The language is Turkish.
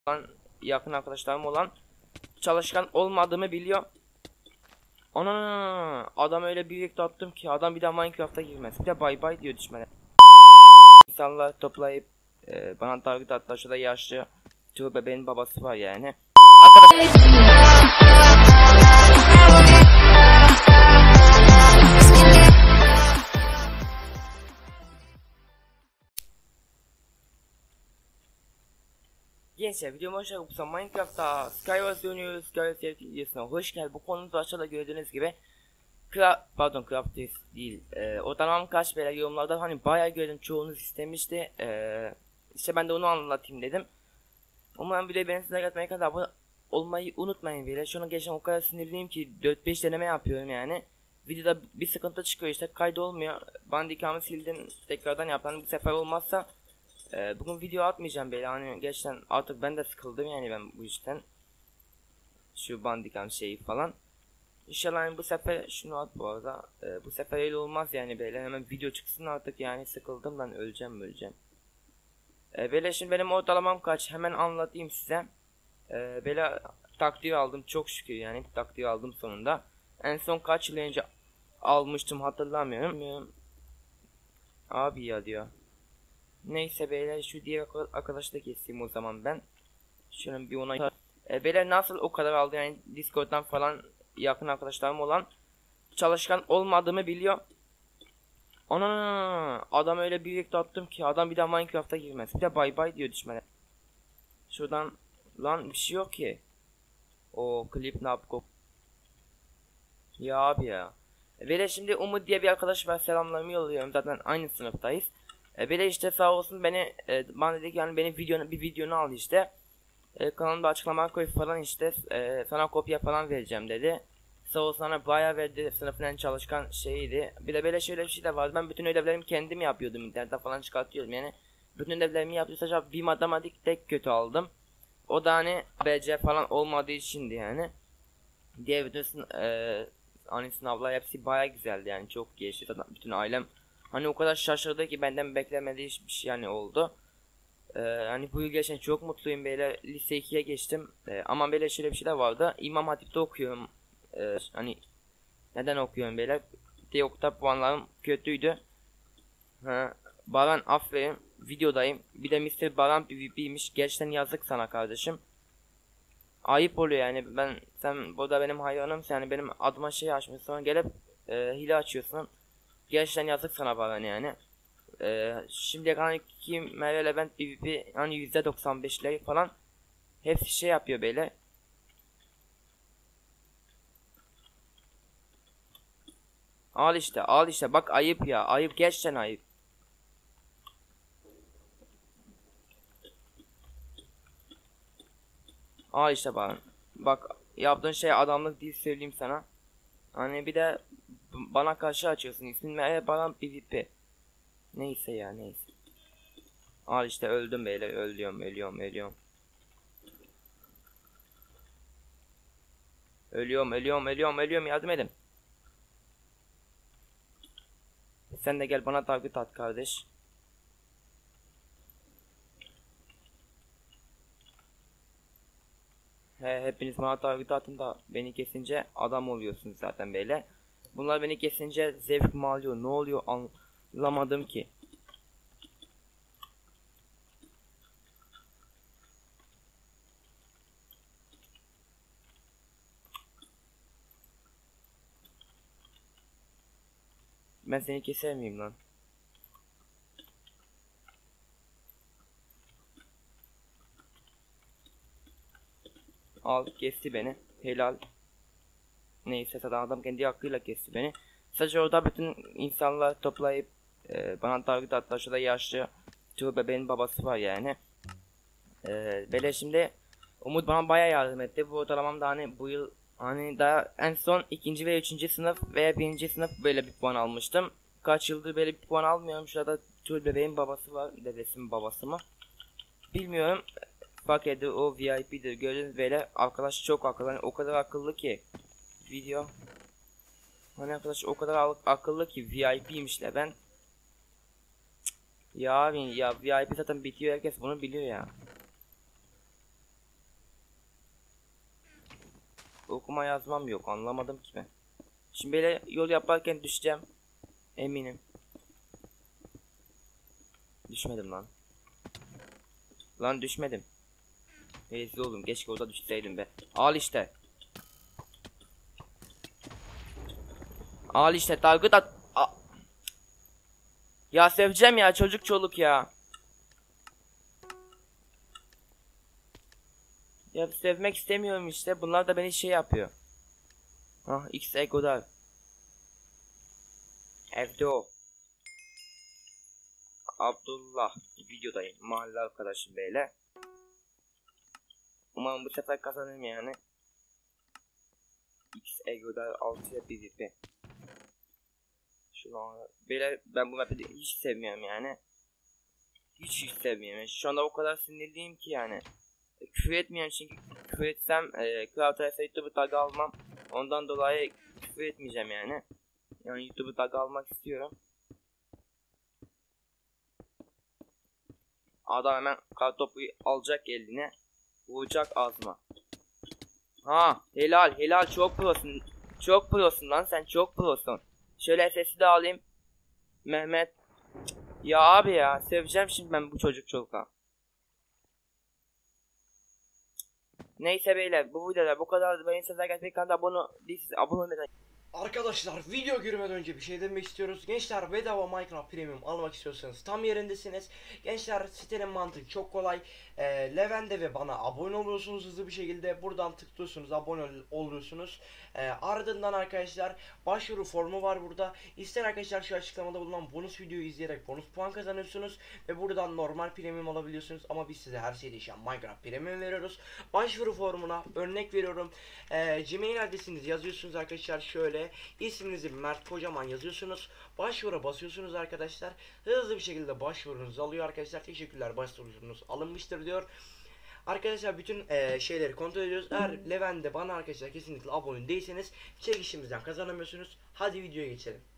olan yakın arkadaşlarım olan çalışkan olmadığımı biliyor. Ana adam öyle bir attım ki adam bir daha Minecraft'a girmez. Bir de bay bay diyor düşmene. İnsanlar toplayıp bana target attılar. Şurada yaşlı Tuğ bebeğin babası var yani. Gençler videoma hoş geldiniz. Minecraft'ta Skywars oynuyoruz. Skywars videosuna hoş geldiniz. Bu konumuzda aşağıda gördüğünüz gibi Craft değil. O tamam kaç böyle yorumlarda hani bayağı gördüm, çoğunuz istemişti. İşte ben de onu anlatayım dedim. Umarım videoyu beni size katmaya kadar abone olmayı unutmayın bile. Şu an geçen o kadar sinirliyim ki 4-5 deneme yapıyorum yani. Videoda bir sıkıntı çıkıyor, işte kaydolmuyor. Bandicam'ı sildim, tekrardan yaptım. Bu sefer olmazsa bugün video atmayacağım böyle, hani gerçekten artık ben de sıkıldım yani ben bu işten. Şu Bandicam şeyi falan. İnşallah yani bu sefer şunu at bu arada. Bu sefer öyle olmaz yani, böyle hemen video çıksın artık yani, sıkıldım ben, öleceğim. Böyle şimdi benim ortalamam kaç, hemen anlatayım size. Böyle takdir aldım çok şükür, yani takdir aldım sonunda. En son kaç yıl önce almıştım hatırlamıyorum. Abi ya diyor. Neyse beyler, şu diğer arkadaşı da keseyim o zaman ben. Şunun bir ona beyler nasıl o kadar aldı yani, Discord'dan falan yakın arkadaşlarım olan çalışkan olmadığımı biliyor. Ana adam öyle bir attım ki adam bir daha Minecraft'a girmez. Bir de bay bay diyor düşmene. Şuradan lan bir şey yok ki. O klip ne yapıp ya abi ya. Böyle şimdi Umut diye bir arkadaş var, selamlarımı yolluyorum, zaten aynı sınıftayız. Böyle işte sağ olsun beni bana dedi ki yani benim videonu al işte. Kanalımda açıklamaya koy falan işte, sana kopya falan vereceğim dedi. Sağ olsun, sana bayağı verdi, sınıfın en çalışkan şeyiydi. Bir de böyle şöyle bir şey de vardı, ben bütün ödevlerimi kendim yapıyordum, internetten falan çıkartıyordum yani. Bütün ödevlerimi yaptım, sadece bir matematik tek kötü aldım. O da hani ABC falan olmadığı içindi yani. Diğer bütün hani sınavlar hepsi bayağı güzeldi yani, çok geçti. Bütün ailem hani o kadar şaşırdı ki, benden beklemediği hiçbir şey yani oldu. Hani bu yıl geçen çok mutluyum, böyle lise 2'ye geçtim. Ama böyle şöyle bir şey de vardı, İmam Hatip'te okuyorum. Hani neden okuyorum böyle, TEOK'ta puanlarım kötüydü. Baran aferin, videodayım. Bir de Mr. Baran PvP'ymiş, gerçekten yazık sana kardeşim. Ayıp oluyor yani, sen burada benim hayranımsın yani, benim adıma şey açmışsın, sonra gelip hile açıyorsun. Gerçekten yazık sana Baran yani. Şimdiye kadar ki Merve Levent PvP yani %95'leri falan hepsi şey yapıyor böyle. Al işte bak, ayıp ya, ayıp, gerçekten ayıp. Al işte bak yaptığın şey adamlık değil, söyleyeyim sana. Hani bir de bana karşı açıyorsun, ismin Merve Baran PvP. Neyse ya, neyse. Al işte, öldüm böyle, ölüyorum. Ölüyorum, yardım edin. Sen de gel bana target at kardeş. Hepiniz bana target atın da beni kesince adam oluyorsunuz zaten böyle. Bunlar beni kesince zevk mi alıyor, ne oluyor anlamadım ki. Ben seni keser miyim lan? Al, kesti beni. Helal. Neyse, zaten adam kendi hakkıyla kesti beni. Sadece orada bütün insanlar toplayıp bana target attılar. Şurada yaşlı Tuğ bebeğin babası var yani. Böyle şimdi Umut bana bayağı yardım etti. Bu ortalamam da hani bu yıl hani daha en son 2. ve 3. sınıf veya 1. sınıf böyle bir puan almıştım. Kaç yıldır böyle bir puan almıyorum. Şurada Tuğ bebeğin babası var. Dedesinin babası mı? Bilmiyorum. Paketi o VIP'dir. Gördüğünüz böyle arkadaş çok akıllı. Hani o kadar akıllı ki video. Hani arkadaş o kadar akıllı ki VIP'ymiş de ben. Ya abi ya, VIP zaten bitiyor, herkes bunu biliyor ya. okuma yazmam yok, anlamadım ki ben. Şimdi böyle yol yaparken düşeceğim. Eminim. Düşmedim lan. Lan düşmedim. Rezil oğlum, keşke orada düşseydim be. Al işte. Al işte, target at. Ya seveceğim ya, çocuk çoluk ya. Ya sevmek istemiyorum işte. Bunlar da beni şey yapıyor. Ah, X Ego'da. Evde o. Abdullah videodayım. Mahalle arkadaşım böyle. Umarım bu sefer kazanırım yani. X Ego'da 6'ya 1 ipi. Şu an böyle ben bu map'i hiç sevmiyorum yani. Hiç sevmiyorum. Yani şu anda o kadar sinirliyim ki yani. Küfür etmiyorum çünkü küfür etsem Cloud YouTube'u tag almam. Ondan dolayı küfür etmeyeceğim yani. Yani YouTube'u tag almak istiyorum. Adam hemen kartopu alacak eline. Vuracak ağzıma. Ha, helal çok prosun. Çok prosun lan, sen çok prosun. Şöyle sesi de alayım. Mehmet. Ya abi ya, seveceğim şimdi ben bu çocuk çoluğa. Neyse beyler, bu videoda bu kadar. Beni severken bir kanala abone değilseniz abone olmayı. Arkadaşlar video girmeden önce bir şey demek istiyoruz. Gençler, bedava Minecraft Premium almak istiyorsanız tam yerindesiniz. Gençler, sitenin mantığı çok kolay. Levent'e ve bana abone oluyorsunuz hızlı bir şekilde. Buradan tıklıyorsunuz, abone oluyorsunuz. Ardından arkadaşlar başvuru formu var burada. İster arkadaşlar şu açıklamada bulunan bonus videoyu izleyerek bonus puan kazanıyorsunuz. Ve buradan normal Premium alabiliyorsunuz. Ama biz size her şeyi değişen Minecraft Premium veriyoruz. Başvuru formuna örnek veriyorum. Gmail adresinizi yazıyorsunuz arkadaşlar şöyle. İsminizi Mert Kocaman yazıyorsunuz. Başvura basıyorsunuz arkadaşlar. Hızlı bir şekilde başvurunuzu alıyor arkadaşlar. Teşekkürler, başvurunuz alınmıştır diyor. Arkadaşlar bütün şeyleri kontrol ediyoruz. Eğer Levent'de bana arkadaşlar kesinlikle abone değilseniz çekişimizden kazanamıyorsunuz. Hadi videoya geçelim.